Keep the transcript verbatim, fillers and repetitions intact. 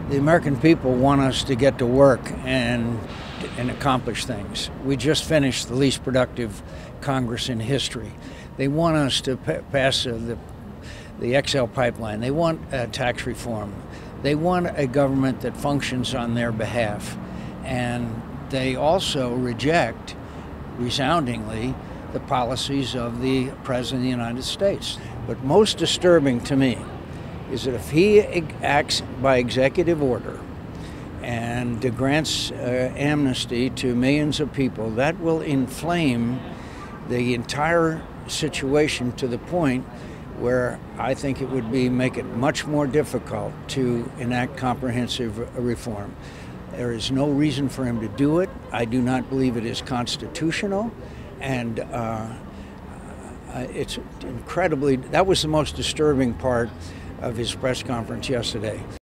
The American people want us to get to work and and accomplish things. We just finished the least productive Congress in history. They want us to pa pass uh, the the X L pipeline. They want uh, tax reform. They want a government that functions on their behalf. And they also reject, resoundingly, the policies of the President of the United States. But most disturbing to me is that if he acts by executive order and grants uh, amnesty to millions of people, that will inflame the entire situation to the point where I think it would be make it much more difficult to enact comprehensive reform. There is no reason for him to do it. I do not believe it is constitutional, and uh, it's incredibly, that was the most disturbing part of his press conference yesterday.